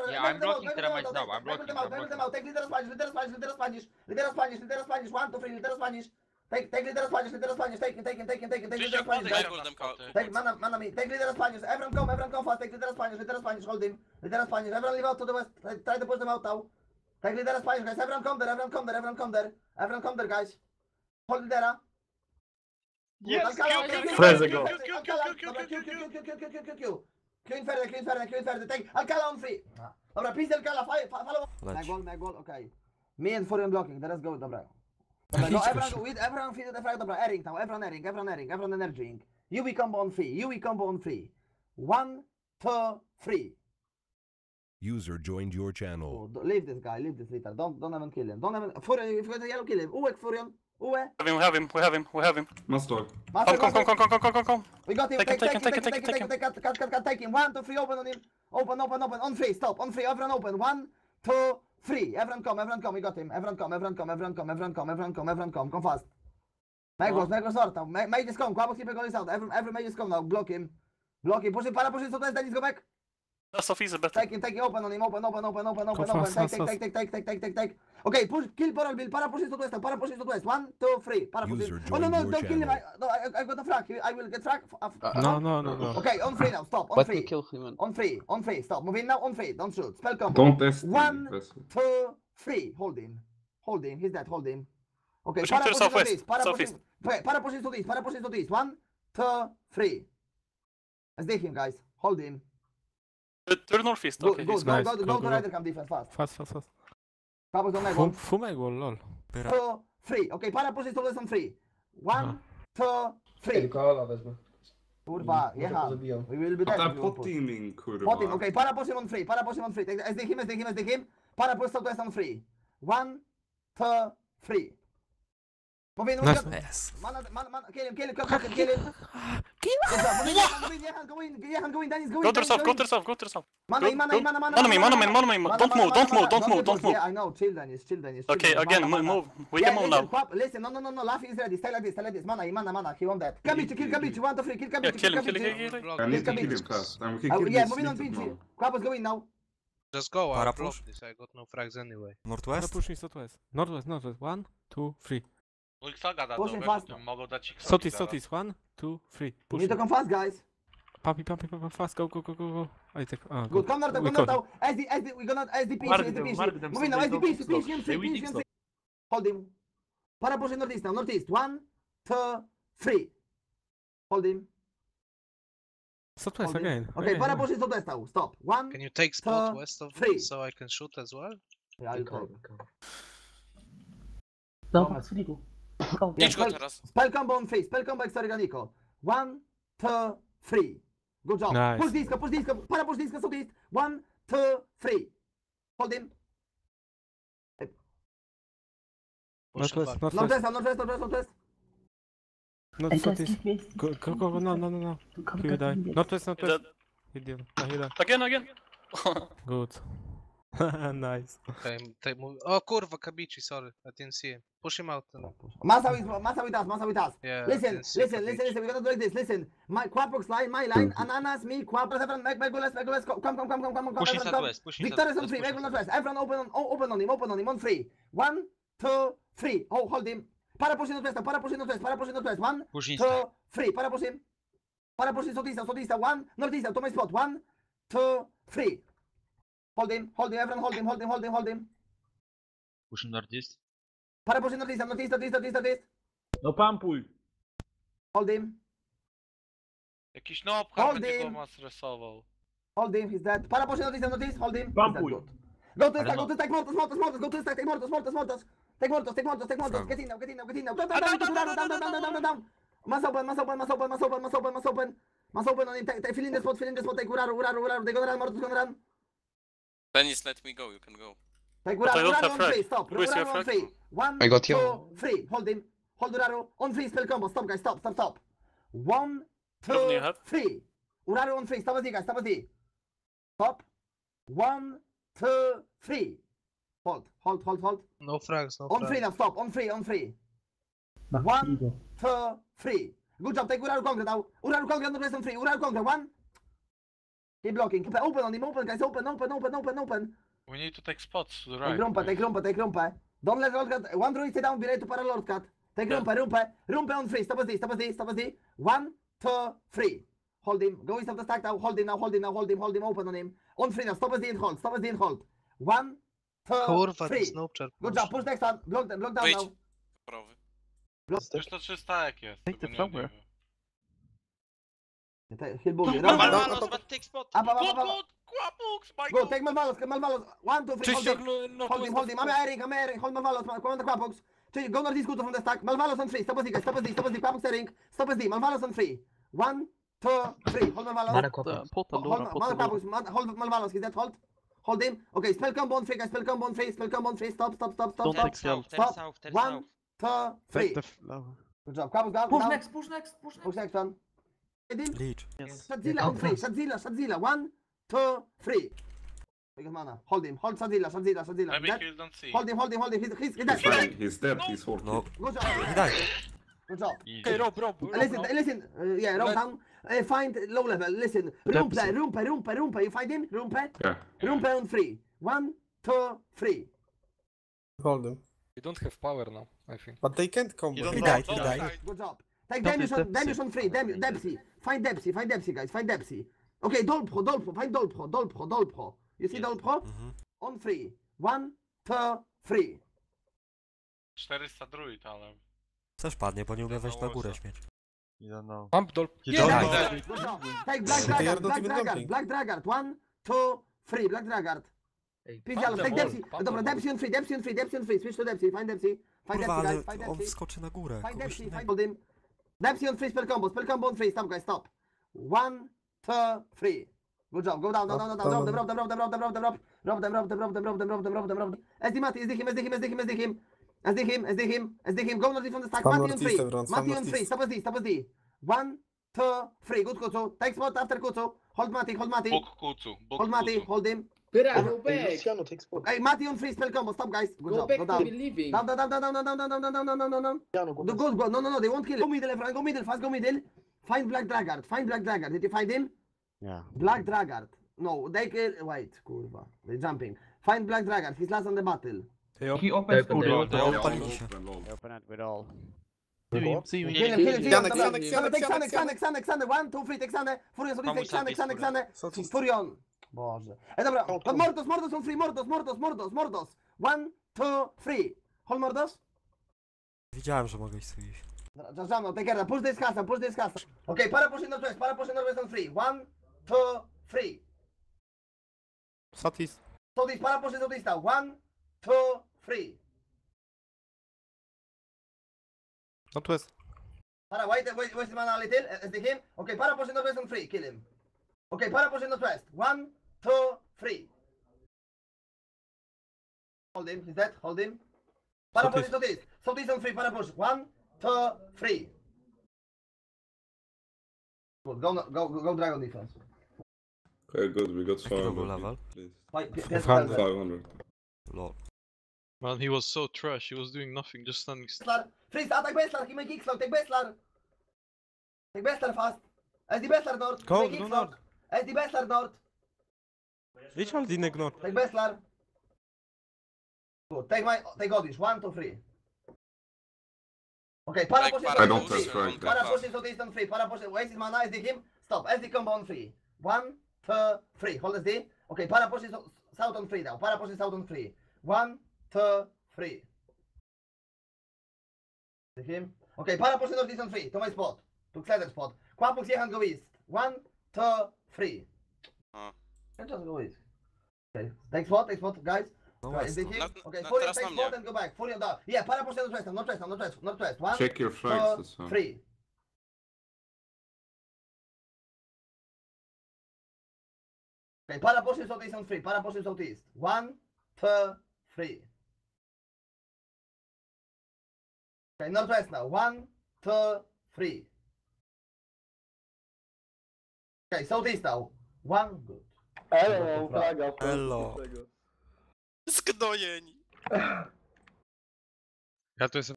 Yeah, I'm blocking Terramite now. I'm blocking. Take leader Spanish. 1, 2, 3, leader Spanish. Take leader Spanish. Take him. Take leader Spanish. Take mana me. Take leader Spanish. Everyone come fast. Take leader Spanish. Hold him. Leader Spanish. Everyone leave out to the west. Try to push them out now. Take leader Spanish, guys. Everyone come there, guys. Hold leader. Yes, Freze go. Q Inferde. Take Alcala on free. Dobra, please Alcala, follow. Mag wall, okay. Me and Furion blocking, let's go, dobra. Dobra, no, everyone feed the frag, dobra, Ering now, everyone energing. UV combo on free. 1, 2, 3. User joined your channel. Oh, leave this guy, leave this litter. Don't even kill him. Don't even Furion, if you get a yellow, kill him. Uwek Furion. Uwe. We have him. Must talk. Come. We got him. Take him. Take him. 1, 2, 3. Open on him. Open. On free. Stop. On free. Everyone open. 1, 2, 3. Everyone come. We got him. Everyone come. Come fast. Magos sort now. Mages come. Quabos keep going out. Every mages come now. Block him. Push him. So Dennis go back. That's off, he's a better. Take him. Open on him. Open. Take. Okay, kill Para push it to west. 1, 2, 3. Para push it. Oh no, don't kill him. I got a frag. I will get frag. No. Okay, on free now. Stop. On free. Kill him. On free. Stop. Moving now. On free. Don't shoot. Spell combo. Don't test. 1, 2, 3. Hold him. He's dead. Hold him. Okay. Push him to the southwest. Para push it to this. 1, 2, 3. Let's take him, guys. Hold him. To the northeast. Okay. Go to Rider Camp defense fast. Fast. Cabos on Megwall. Fumegol, lol. 2, 3. Okay, para push it to west on 3. 1, 2, 3. Kurwa, jechał. We will be dead. Pod teaming, kurwa. Pot him, okay, para push him on 3. SD him. Para push to west on 3. 1, 2, 3. Moving, Nice. Man, kill him. Go in, Dennis, Go to yourself. Mana. Don't move. Yeah, I know, chill Dennis. Okay, again, move. We can move now. Listen, no, Laffy is ready, stay like this. Mana, he won that. Kill Kabichi, 1, 2, 3, kill Kabichi. Kill him. I need to kill him fast. I'm kicking Yeah, this moving on little Vinci. now. Quap is going now. Just go, I'll Para block push. this, I got no frags anyway. Para push me southwest. Northwest. 1, 2, 3. Kto gada Pushing dobrego, fast. to mogą dać ich Southeast. 1, 2, 3. You Push. need to come fast, guys. Pumpy, fast. Go. I take. Good, come now. SD, we're gonna SDP. Moving now, SDP, finish him. Hold him. Para push in northeast. 1, 2, 3. Hold him. Southwest Hold him. again. Okay, para push in southwest now. Stop. 1. Can you take spot 2, west of 3. me so I can shoot as well? Yeah, I'll take. Dobra, Suriku. Idź go teraz. Spell combo on free. Spell combo Exorganico. 1, 2, 3. Good job. Nice. Push disco. Para push disco southeast. 1, 2, 3. Hold him. Northwest. Northwest. Not Ej, guys, southeast. give me. Go. No. Come, He will die. Northwest. Dead. He did. He died. Again. Good. Nice. Okay, take move. Oh, kurwa, Kabichi, sorry, I didn't see him. Push him out. Massa with us. Yeah. Listen. We're gonna do like this. Listen. My Quapox line, my line. Ananas, me, Quapos, everyone, Megules. Come. Pushing Everyone, southwest. Pushing Victor is on southwest. free. Megules northwest. Everyone open on him. On free. 1, 2, 3. Oh, hold him. Para pushing northwest. 1, Pushing 2, 3. Para push him. Southeast. 1, northeast. To my spot. 1, 2, 3. Hold him. Everyone, hold him. Pushing northeast. Para pushing northeast. No pampuj. Hold him. Jakiś nopka Hold będzie him. go ma stresował. Hold him, he's dead. Para pushing northeast. Hold him. Bampuj. He's dead. Go to attack Mortos. Go to attack, take Mortos. Take Mortos. Get in now. Down. Mass open on him. Fill in the spot. Take Uraru. They gonna run. Dennis, let me go, you can go. Take But I don't Uraru have on frag. free. Stop. Who is your Uraru on frag? free. 1, I got 2, you. 3. Hold him. Hold Uraru. On free, spell combo. Stop, guys. Stop. 1, How many 2, you have? 3. Uraru on free. Stop as D, guys. Stop. 1, 2, 3. Hold. No frags, no On frags. free now. Stop. On free. Back 1, Suriku. 2, 3. Good job. Take Uraru Conquer now. Uraru Conquer on free. Uraru Conquer. 1. Keep blocking. Keep open on him. Open, guys. Open. We need to take spots to the Take right. take rumpa. Don't let Lord cut. One druid stay down, be ready to para Lord cut. Take rumpa on free. Stop us D. 1, 2, 3. Hold him. Go east of the stack now. Hold him. Open on him. On free now. Stop us D and hold. 1, 2, Kurwa, 3. ten snowchar. Good job. Push next one. Block down Wyjdź. now. Prawy. Już to 300 jak jest. Take the tylko nie flower. Heal bully. Malvalos, Up. but take spot. Up. Quapux, my Go, god. take Malvalos. 1, 2, 3. Hold him. Hold airing. Hold Malvalos. Command the Quapux. Go northeast from the stack. Malvalos on 3. Stop us D, guys. Quapux airing. Stop us D. Malvalos on 3. 1, 2, 3. Hold Malvalos. Porta Hold Luna, Porta Luna. Quapux. Hold Malvalos. He's dead. Hold him. Okay, spell combo on 3, guys. Spell combo on 3. Stop. Don't take scale. Stop. 1, 2, 3. Take the flower. Good job. Quapux down. Push down. next. Push next one. Hit him. Leech. Yes. Shadzilla on 3. Shadzilla. 1, 2, 3. Take mana. Hold him. Hold Shadzilla. Maybe Dead. he'll don't see. Hold him. He's He's dead. fine. He's dead. He's No. working. Good job. He died. Good job. Okay, Rob. Listen. Yeah, roll down. Find low level. Listen. Rumpe. You find him? Yeah. Rumpe on 3. 1, 2, 3. Hold them. You don't have power now, I think. But they can't combo. He died. He died. Good job. Take Don't Demius be on, Demius on 3. Dempsey. Find Dempsey, guys. Find Dempsey. Okay, Dolpro. Find Dolpro. You see Dolpro? On 3. 1, 2, 3. 400 druid, ale... Też padnie, bo nie umie wejść na górę śmieć. Pump Dolp. Yeah, good job. Take They are not even jumping. Black Draggart. 1, 2, 3. Black Draggart. Pizzialo, take Dempsey. Dobra, Dempsey on 3. Switch to Dempsey. Find Dempsey. Find Kurwa, Dempsey, ale guys. Find on Dempsey. wskoczy na górę. Find Kogoś Dempsey. innego. Hold him. Dempsey on 3. Spell combo on 3. Stop, guys. Stop. 1, 2, 3. Good job. Go down. Rob them. SD Mati. SD him. Go northeast from the stack. Spam Mati on 3. northeast, everyone. Spam Mati on 3. northeast. Stop us D. 1, 2, 3. Good Kutsu. Take spot after Kutsu. Hold Mati. Book kucu. Hold Mati. Hold him. Pyra, go back. Luciano takes spot. Hey, Mati on 3. Spell combo. Stop, guys. Good Go job. back Go to down. believing. Down. Go. No. They won't kill him. Go middle. Fast. Go middle. Find Black Draggart. Did you find him? Yeah. Black Draggart. No, they kill. Wait, kurwa. They're jumping. Find Black Draggart. He's last on the battle. He opens Odpalili się. Open it with all. Kill him. Janek. Take Xane. 1, 2, 3. Take Xane. Furion, take Xane. Furion. Boże. Dobra. Mordos on 3. Mordos. 1, 2, 3. Hold Mordos. Wiedziałem, że mogę iść tu iść. Jam, take care. Push this custom. Okay, para pushing northwest on 3. 1, 2, 3. Southeast. So this para pushing southeast now. 1, 2, 3. Northwest. Para, wait mana a little. SD him. Okay, para pushing northwest on 3. Kill him. Okay, para pushing northwest. 1, 2, 3. Hold him. He's dead. Hold him. Para pushing southeast. Southeast on 3. Para push. 1, 2, 3. Good. Go dragon defense. Okay, good. We got Jaki to był 500. level? Please. 500. 500. Lol. Man, he was so trash. He was doing nothing, just standing still. Bestlar. Freeze, attack Bestlar. He make X-Lock. Take Bestlar. Take Bestlar fast. SD Bestlar north. Go, Make go X-Lock. north. SD Bestlar north. Each one didn't ignore. Take Bestlar. Good. Take Odish. 1, 2, 3. Okay, para pushing I don't southeast have on 3. strike. Para pushing southeast on 3. Para pushing. Waste his mana. SD him. Stop. SD combo on 3. 1, 2, 3. Hold SD. Okay, para pushing south on 3 now. Para pushing south on 3. 1, 2, 3. See him? Okay, para pushing northeast on 3. To my spot. To Clever spot. Quapux Jehan go east. 1, 2, 3. Can just go east. Okay, take spot, guys. No Right, west. see him? Na- Okay, na- Furion teraz take na mnie. spot and go back. Furion down. Yeah, para pushing northwest. 1, Check your flags. That's 2, fine. 3. Okay, para pushing southeast on 3. Para pushing southeast. 1, 2, 3. Okay, northwest now. 1, 2, 3. Okay, southeast now. 1, good. Hello. Zgnojeni. Ja to jestem